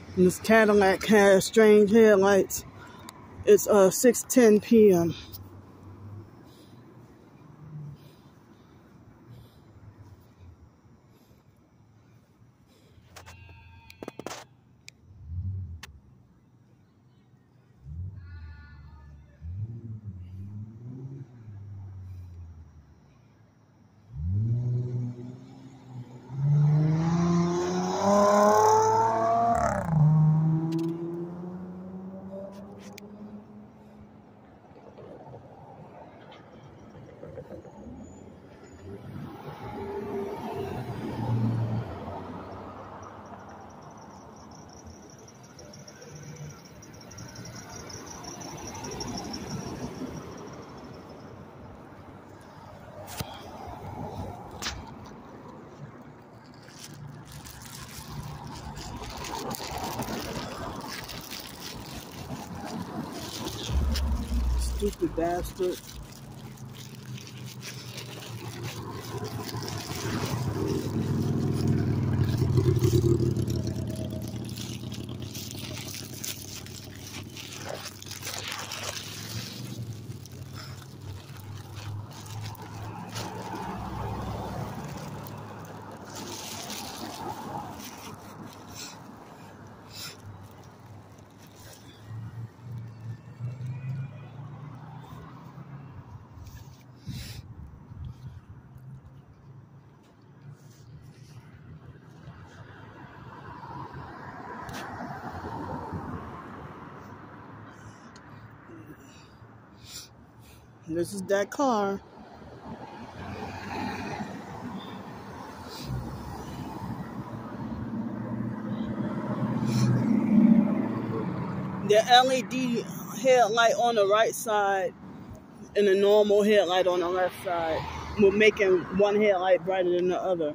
And this Cadillac has strange headlights. It's 6:10 p.m. Stupid bastard. This is that car. The LED headlight on the right side and the normal headlight on the left side. We're making one headlight brighter than the other.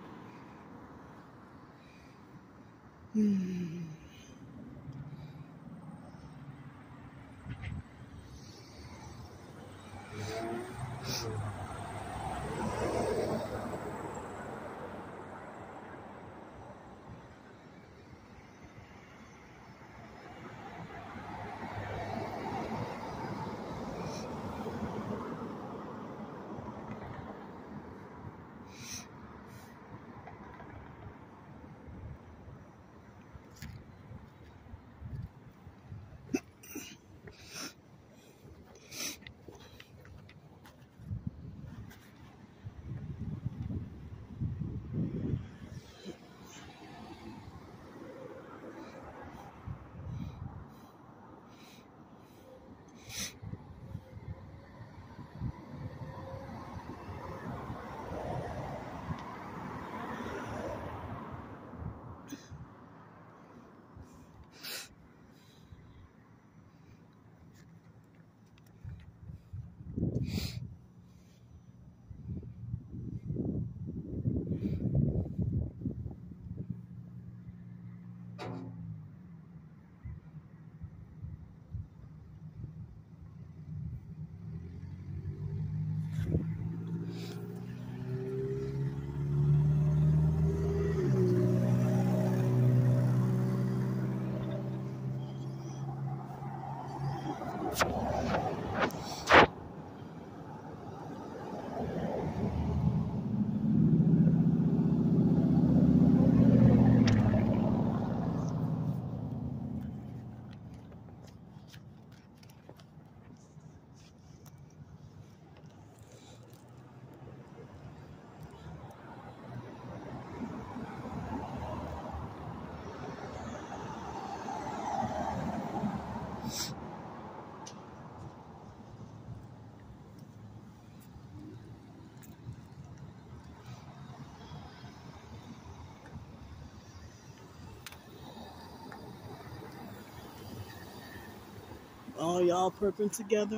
All y'all perping together.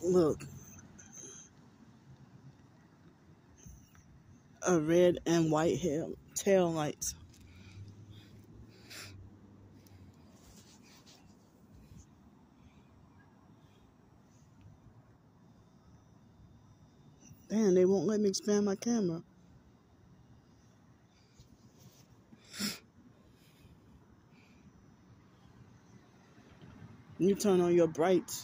Look, a red and white tail lights. Damn, they won't let me expand my camera. You turn on your brights.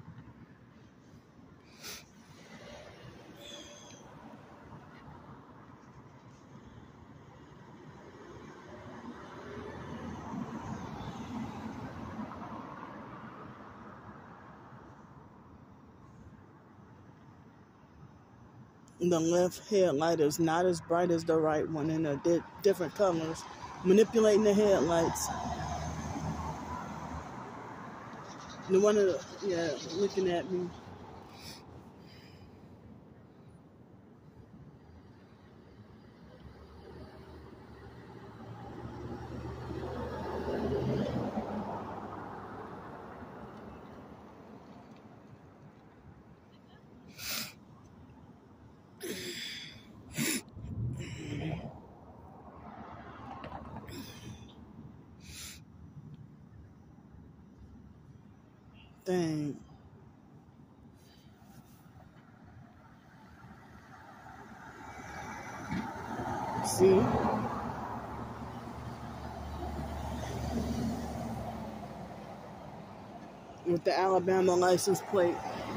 The left headlight is not as bright as the right one, and they're different colors. Manipulating the headlights. The one of the, yeah, looking at me. Dang. See? With the Alabama license plate.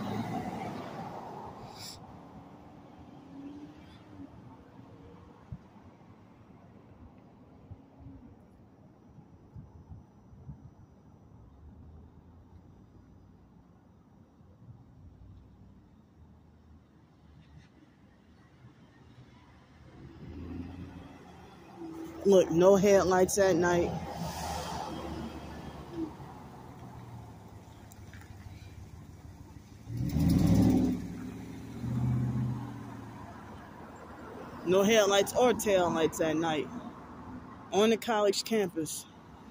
Look, no headlights at night. No headlights or tail lights at night on the college campus.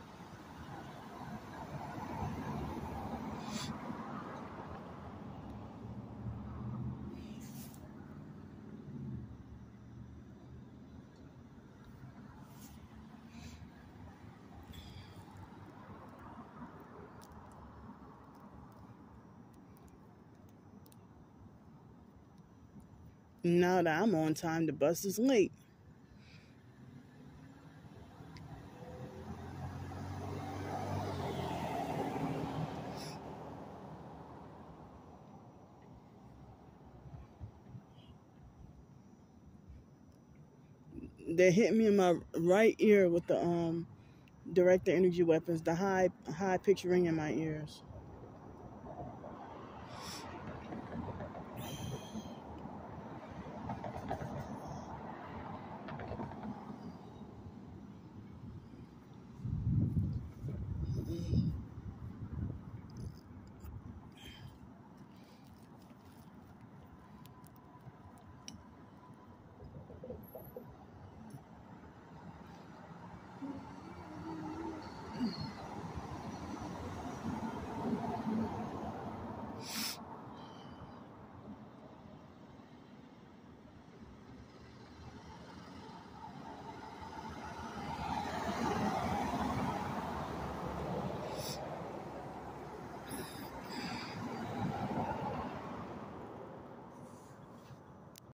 Now that I'm on time, the bus is late. They hit me in my right ear with the directed energy weapons, the high pitch ring in my ears.